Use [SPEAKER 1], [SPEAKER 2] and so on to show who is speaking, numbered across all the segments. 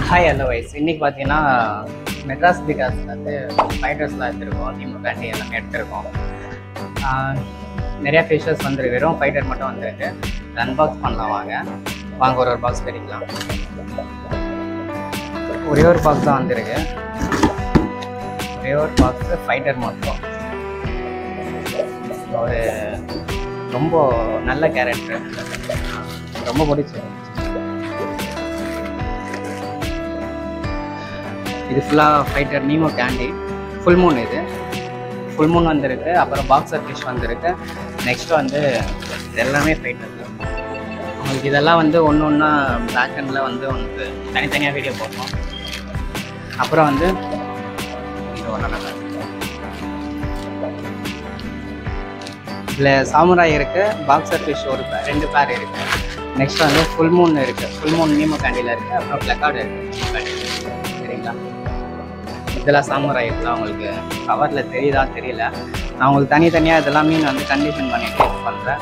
[SPEAKER 1] Hi hello wise இன்றைக்கி பார்த்தீங்கன்னா மெட்ராஸ் பிகாஸில் வந்து ஃபைட்டர்ஸ்லாம் எடுத்துருக்கோம். திமுகாண்டி எல்லாமே எடுத்துருக்கோம். நிறையா ஃபிஷர்ஸ் வந்துருக்கு. வெறும் ஃபைட்டர் மட்டும் வந்துருக்கு. அன்பாக்ஸ் பண்ணலாம் வாங்க ஒரு பாக்ஸ் கிடைக்கலாம். ஒரே ஒரு பாக்ஸ் தான் வந்திருக்கு. ஒரே ஒரு பாக்ஸு ஃபைட்டர் மட்டும். ஒரு ரொம்ப நல்ல கேரக்டர், ரொம்ப பிடிச்சது. இது ஃபுல்லாக fighter Nemo candy full moon. இது ஃபுல் மூன் வந்திருக்கு. அப்புறம் பாக்ஸர் ஃபிஷ் வந்திருக்கு. நெக்ஸ்ட் வந்து எல்லாமே ஃபைட்டர். உங்களுக்கு இதெல்லாம் வந்து ஒன்று ஒன்றா பேக்கெண்டில் வந்து உங்களுக்கு தனித்தனியாக வீடியோ போடுவோம். அப்புறம் வந்து இது ஒன்று இதில் சாமுராய் இருக்குது, பாக்ஸர் ஃபிஷ் ஒரு ரெண்டு பேர் இருக்குது. நெக்ஸ்ட் வந்து ஃபுல் மூன் இருக்குது. ஃபுல் மூன் நீமோ கேண்டியில் இருக்குது. அப்புறம் பிளக்கார்டு இருக்குது. சரிங்களா? இதெல்லாம் சாமுராய் இருக்கலாம். உங்களுக்கு கவரில் தெரியுதா தெரியல. நான் உங்களுக்கு தனித்தனியாக இதெல்லாம் மீன் வந்து கண்டிஷன் பண்ணிட்டு யூஸ் பண்ணுறேன்.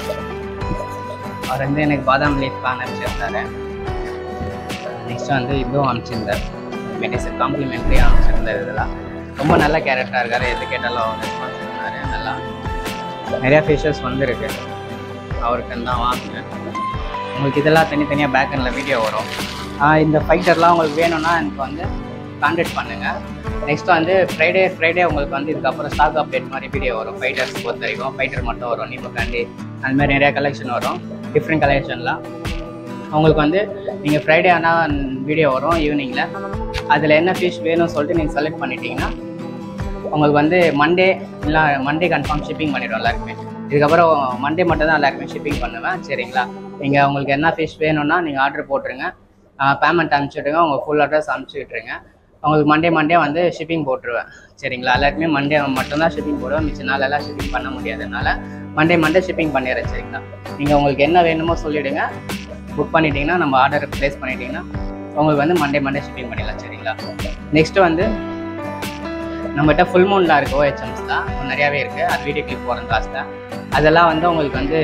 [SPEAKER 1] அவர் வந்து எனக்கு பாதாம் லீஃப் பிளான் அனுப்பிச்சிருந்தாரு. நெக்ஸ்ட் வந்து இதுவும் அனுப்பிச்சிருந்தார். மெடிசன் காம்ப்ளிமெண்ட்ரியாக அனுப்பிச்சிருந்தார். இதெல்லாம் ரொம்ப நல்ல கேரக்டராக இருக்கார். எது கேட்டாலும் ரெஸ்பான்ஸ் பண்ணார். நல்லா நிறையா ஃபிஷர்ஸ் வந்துருக்கு. அவருக்கு தான் வாங்குவேன். உங்களுக்கு இதெல்லாம் தனித்தனியாக பேக்கெண்டில் வீடியோ வரும். இந்த ஃபைட்டர்லாம் உங்களுக்கு வேணும்னா எனக்கு வந்து கான்டாக்ட் பண்ணுங்கள். நெக்ஸ்ட் வந்து ஃப்ரைடே உங்களுக்கு வந்து இதுக்கப்புறம் ஸ்டாக் அப்டேட் மாதிரி வீடியோ வரும். ஃபைட்டர்ஸ் பொறுத்த வரைக்கும் ஃபைட்டர் மட்டும் வரும். நீமோ கேண்டி அந்த மாதிரி நிறையா கலெக்ஷன் வரும். டிஃப்ரெண்ட் கலெக்ஷன்லாம் உங்களுக்கு வந்து நீங்கள் ஃப்ரைடே ஆனால் வீடியோ வரும் ஈவினிங்கில். அதில் என்ன ஃபிஷ் வேணும்னு சொல்லிட்டு நீங்கள் செலக்ட் பண்ணிட்டீங்கன்னா உங்களுக்கு வந்து மண்டே கன்ஃபார்ம் ஷிப்பிங் பண்ணிவிடும் எல்லாருக்குமே. இதுக்கப்புறம் மண்டே மட்டும் தான் எல்லாருக்குமே ஷிப்பிங் பண்ணுவேன். சரிங்களா? நீங்கள் உங்களுக்கு என்ன ஃபிஷ் வேணும்னா நீங்கள் ஆர்டர் போட்டுருங்க. பேமெண்ட் அனுப்பிச்சுட்ருங்க. உங்கள் ஃபுல் அட்ரஸ் அனுப்பிச்சி விட்ருங்க. உங்களுக்கு மண்டே வந்து ஷிப்பிங் போட்டுருவேன். சரிங்களா? எல்லாருக்குமே மண்டே மட்டும்தான் ஷிப்பிங் போடுவேன். மிச்ச நாளெல்லாம் ஷிப்பிங் பண்ண முடியாதனால மண்டே ஷிப்பிங் பண்ணிடுறேன். சரிங்களா? நீங்கள் உங்களுக்கு என்ன வேணுமோ சொல்லிவிடுங்க. புக் பண்ணிட்டீங்கன்னா நம்ம ஆர்டர் ப்ளேஸ் பண்ணிட்டீங்கன்னா உங்களுக்கு வந்து மண்டே ஷிப்பிங் பண்ணிடலாம். சரிங்களா? நெக்ஸ்ட்டு வந்து நம்மகிட்ட ஃபுல் மூன்லாம் இருக்குது. OHMs தான் நிறையாவே இருக்குது. அது வீடியோ கிளிப் போகிறேன் காஸ்ட்டாக. அதெல்லாம் வந்து உங்களுக்கு வந்து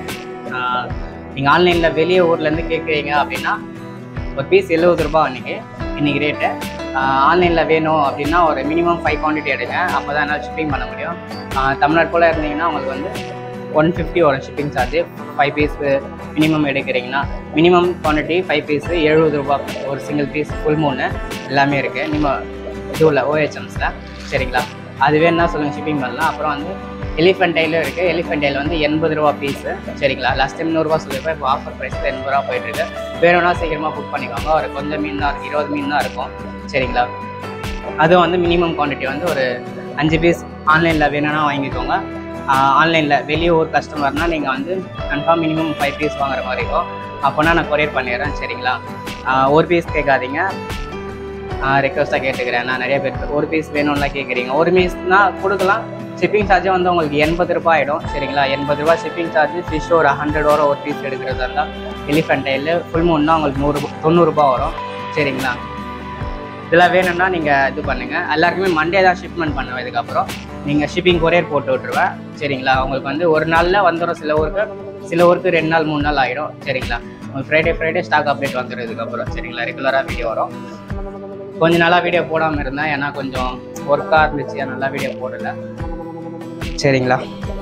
[SPEAKER 1] நீங்கள் ஆன்லைனில் வெளியே ஊர்லேருந்து கேட்குறீங்க அப்படின்னா ஒரு பீஸ் 70 ரூபா இன்றைக்கி ரேட்டு. ஆன்லைனில் வேணும் அப்படின்னா ஒரு மினிமம் 5 குவான்டிட்டி எடுங்க. அப்போ தான் என்னால் ஷிப்பிங் பண்ண முடியும். தமிழ்நாடு போல் இருந்தீங்கன்னா உங்களுக்கு வந்து 150 வரும் ஷிப்பிங் சார்ஜு. 5 பீஸ் மினிமம் எடுக்கிறீங்கன்னா மினிமம் குவான்டிட்டி 5 பீஸு 70 ரூபா ஒரு சிங்கிள் பீஸ். ஃபுல் மூணு எல்லாமே இருக்குது. நீங்கள் இதுவில் OHMஸில். சரிங்களா? அது வேணுன்னா சொல்லுங்கள், ஷிப்பிங் பண்ணலாம். அப்புறம் வந்து எலிஃபென்ட் டைலும் இருக்குது. எலிஃபென்ட் டைல் வந்து 80 ரூபா பீஸு. சரிங்களா? லாஸ்ட் டைம் 100 ரூபா சொல்லியிருப்பேன். இப்போ ஆஃபர் ப்ரைஸில் 80 ரூபா போயிட்டுருக்கு. வேணும்னா சீக்கிரமாக புக் பண்ணிக்கோங்க. ஒரு கொஞ்சம் மீன் தான் இருக்குது. 20 மீன் தான் இருக்கும். சரிங்களா? அதுவும் வந்து மினிமம் குவான்டிட்டி வந்து ஒரு 5 பீஸ். ஆன்லைனில் வேணும்னா வாங்கிக்கோங்க. ஆன்லைனில் வெளியே ஒரு கஸ்டமர்னால் நீங்கள் வந்து கன்ஃபார்ம் மினிமம் 5 பீஸ் வாங்குற மாதிரி இருக்கும். அப்போனா நான் கொரியர் பண்ணிடுறேன். சரிங்களா? ஒரு பீஸ் கேட்காதீங்க, ரெக்வஸ்ட்டாக கேட்டுக்கிறேன். நான் நிறைய பேர் ஒரு பீஸ் வேணும்லாம் கேட்குறீங்க. ஒரு பீஸ்னால் கொடுக்கலாம். ஷிப்பிங் சார்ஜே வந்து உங்களுக்கு 80 ரூபா ஆகிடும். சரிங்களா? 80 ரூபா ஷிப்பிங் சார்ஜ். ஃபிஷ் ஒரு 100 ரூபா ஒரு பீஸ் எடுக்கிறதா இருந்தால் எலிஃபென்ட் டைல் ஃபுல் மூணுனா உங்களுக்கு 90 ரூபா வரும். சரிங்களா? இதெல்லாம் வேணும்னா நீங்கள் இது பண்ணுங்கள். எல்லாருக்குமே மண்டே தான் ஷிப்மெண்ட் பண்ணுவேன். இதுக்கப்புறம் நீங்கள் ஷிப்பிங் கொரியர் போட்டு விட்ருவேன். சரிங்களா? உங்களுக்கு வந்து ஒரு நாளில் வந்துடும். சில ஊருக்கு 2 நாள் 3 நாள் ஆகிடும். சரிங்களா? உங்களுக்கு ஃப்ரைடே ஸ்டாக் அப்டேட் வந்துடும் இதுக்கப்புறம். சரிங்களா? ரெகுலராக வீடியோ வரும். கொஞ்சம் நாளாக வீடியோ போடாமல் இருந்தேன். ஏன்னா கொஞ்சம் ஒர்க்காக இருந்துச்சு. நல்லா வீடியோ போடலை. சரிங்களா?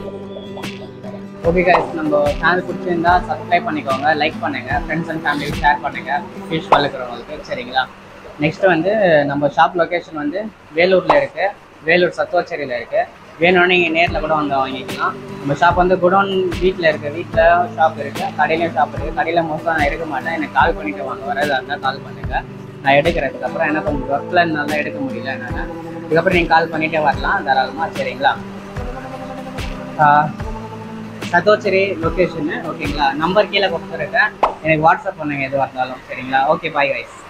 [SPEAKER 1] ஓகே கைஸ், நம்ம சேனல் பிடிச்சிருந்தா சப்ஸ்கிரைப் பண்ணிக்கோங்க, லைக் பண்ணுங்கள், ஃப்ரெண்ட்ஸ் அண்ட் ஃபேமிலிக்கு ஷேர் பண்ணுங்கள், ஃபிஷ் வளர்க்குறவங்களுக்கு. சரிங்களா? நெக்ஸ்ட்டு வந்து நம்ம ஷாப் லொக்கேஷன் வந்து வேலூரில் இருக்குது. வேலூர் சத்துவாச்சேரியில் இருக்குது. வேணும்னா நீங்கள் நேரில் கூட வந்து வாங்கிக்கலாம். நம்ம ஷாப் வந்து குடோன் வீட்டில் இருக்குது. வீட்டில் ஷாப் இருக்குது, கடையிலையும் ஷாப் இருக்குது. கடையில் மோஸ்ட்டாக நான் எடுக்க மாட்டேன். எனக்கு கால் பண்ணிவிட்டு வாங்க. வரதா இருந்தால் கால் பண்ணுங்கள், நான் எடுக்கிறதுக்கப்புறம் எனக்கு கொஞ்சம் ஒர்க்கில் நல்லா எடுக்க முடியல என்னால். இதுக்கப்புறம் நீங்கள் கால் பண்ணிகிட்டே வரலாம் தாராளமாக. சரிங்களா? சத்தோச்சேரி லொக்கேஷனு. ஓகேங்களா? நம்பர் கீழே கொடுத்துருக்கேன். எனக்கு வாட்ஸ்அப் பண்ணுங்கள் எதுவாக இருந்தாலும். சரிங்களா? Okay, bye guys.